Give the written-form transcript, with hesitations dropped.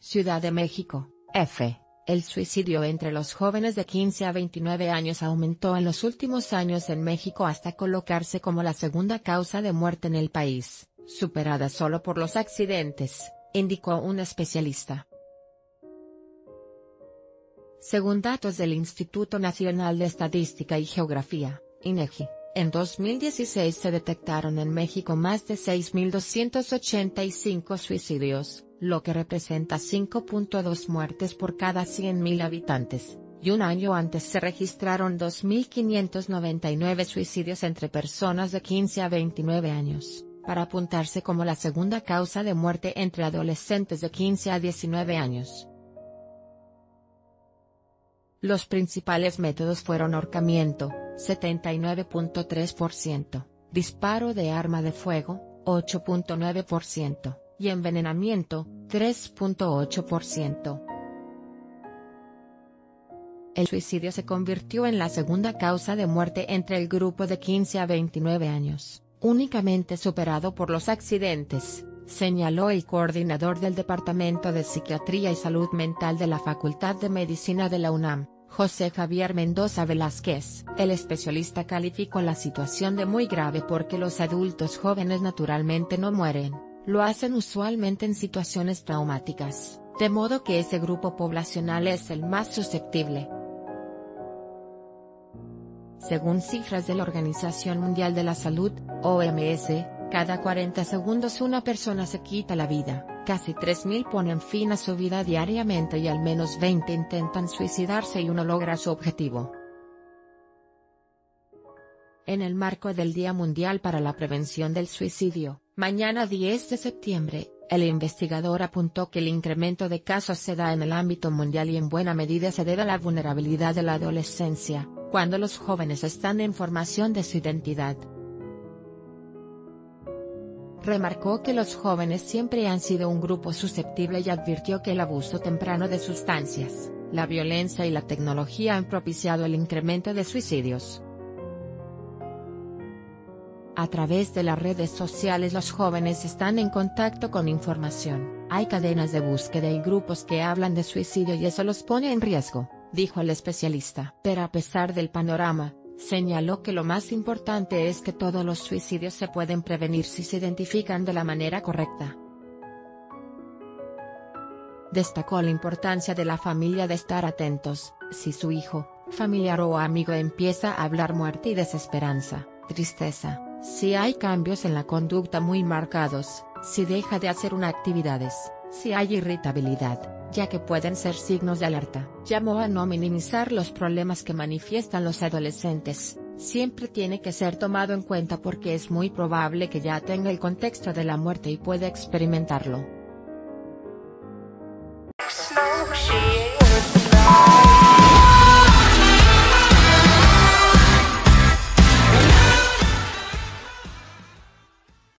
Ciudad de México, F. El suicidio entre los jóvenes de 15 a 29 años aumentó en los últimos años en México hasta colocarse como la segunda causa de muerte en el país, superada solo por los accidentes, indicó un especialista. Según datos del Instituto Nacional de Estadística y Geografía, INEGI, en 2016 se detectaron en México más de 6.285 suicidios, lo que representa 5.2 muertes por cada 100.000 habitantes, y un año antes se registraron 2.599 suicidios entre personas de 15 a 29 años, para apuntarse como la segunda causa de muerte entre adolescentes de 15 a 19 años. Los principales métodos fueron ahorcamiento, 79.3%, disparo de arma de fuego, 8.9%, y envenenamiento, 3.8%. El suicidio se convirtió en la segunda causa de muerte entre el grupo de 15 a 29 años, únicamente superado por los accidentes, señaló el coordinador del Departamento de Psiquiatría y Salud Mental de la Facultad de Medicina de la UNAM, José Javier Mendoza Velázquez. El especialista calificó la situación de muy grave porque los adultos jóvenes naturalmente no mueren, lo hacen usualmente en situaciones traumáticas, de modo que ese grupo poblacional es el más susceptible. Según cifras de la Organización Mundial de la Salud, OMS, cada 40 segundos una persona se quita la vida, casi 3.000 ponen fin a su vida diariamente y al menos 20 intentan suicidarse y uno logra su objetivo. En el marco del Día Mundial para la Prevención del Suicidio, mañana 10 de septiembre, el investigador apuntó que el incremento de casos se da en el ámbito mundial y en buena medida se debe a la vulnerabilidad de la adolescencia, cuando los jóvenes están en formación de su identidad. Remarcó que los jóvenes siempre han sido un grupo susceptible y advirtió que el abuso temprano de sustancias, la violencia y la tecnología han propiciado el incremento de suicidios. A través de las redes sociales los jóvenes están en contacto con información, hay cadenas de búsqueda y grupos que hablan de suicidio y eso los pone en riesgo, dijo el especialista. Pero a pesar del panorama, señaló que lo más importante es que todos los suicidios se pueden prevenir si se identifican de la manera correcta. Destacó la importancia de la familia de estar atentos, si su hijo, familiar o amigo empieza a hablar muerte y desesperanza, tristeza, si hay cambios en la conducta muy marcados, si deja de hacer una actividades, si hay irritabilidad, ya que pueden ser signos de alerta. Llamó a no minimizar los problemas que manifiestan los adolescentes, siempre tiene que ser tomado en cuenta porque es muy probable que ya tenga el contexto de la muerte y pueda experimentarlo.